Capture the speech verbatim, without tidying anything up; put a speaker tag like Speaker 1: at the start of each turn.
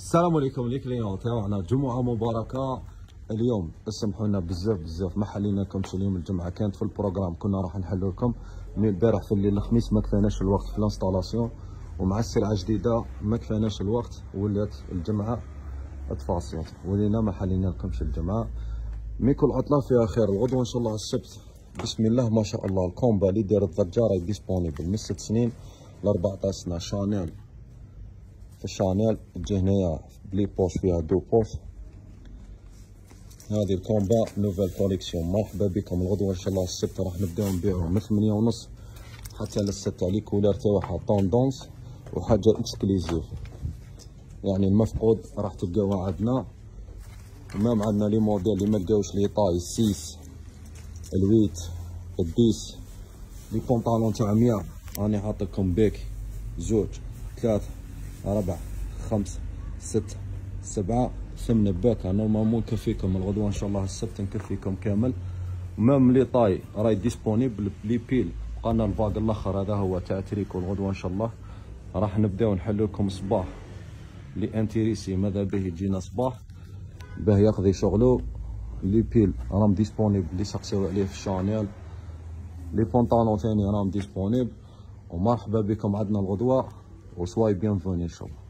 Speaker 1: السلام عليكم لي كليون تاعنا، جمعة مباركة اليوم. اسمحوا لنا بزاف بزاف ما حليناكمش اليوم، الجمعة كانت في البروغرام كنا راح نحلو لكم، مي البارح في الليل الخميس ما كفاناش الوقت في الانستالاسيون، ومع السلعة جديدة ما كفاناش الوقت، ولات الجمعة تفاصيل ولينا ما حلينا لكمش الجمعة. مي كل عطلة فيها خير، الغدوة ان شاء الله السبت بسم الله ما شاء الله. الكومبا اللي داير الضجة راهي ديسبونيبل من ست سنين ل أربعطاش سنة. شانيل في الشانيل تجي هنايا بلي بوش فيها دو بوش. هذه الكومبا نوفيل كوليكسيون. مرحبا بكم. الغدوة ان شاء الله السبت راح نبداو نبيعو من ثمانية ونص حتى للستة. لي كولار تاعها طوندونس وحاجة اكسكليزيف، يعني المفقود راح تلقاوها عندنا. ومام عندنا لي موديل اللي ما لقاوش لي طاي سيس الويت الديس. لي بونطالون تاع مية راني حاطلكم بيك زوج ثلاثة ربعة خمسة ستة سبعة ثمانية باك. نورمالمون نكفيكم الغدوة ان شاء الله السبت نكفيكم كامل. مام لي طاي راهي ديسبونيبل لي بيل. بقالنا الفاق الاخر هذا هو تاع تريكو. الغدوة ان شاء الله راح نبداو نحلو لكم صباح لي انتيريسي ماذا به يجينا صباح باه يقضي شغلو. لي بيل راهم ديسبونيبل اللي سقسيو عليه في شانيل. لي بونطالون ثاني راهم ديسبونيبل. ومرحبا بكم عندنا الغدوة وسواي بيانفوني ان شاء الله.